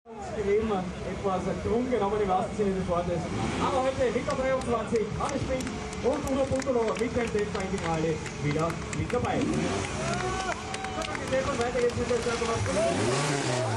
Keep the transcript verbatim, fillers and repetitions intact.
Eben etwas getrunken, aber im wahrsten Sinne des Wortes. Aber heute mit der dreiundzwanzig, Hannes Spink und Udo Butolo mit dem Testfinale wieder mit dabei. So, dann geht's weiter, jetzt ist der Start.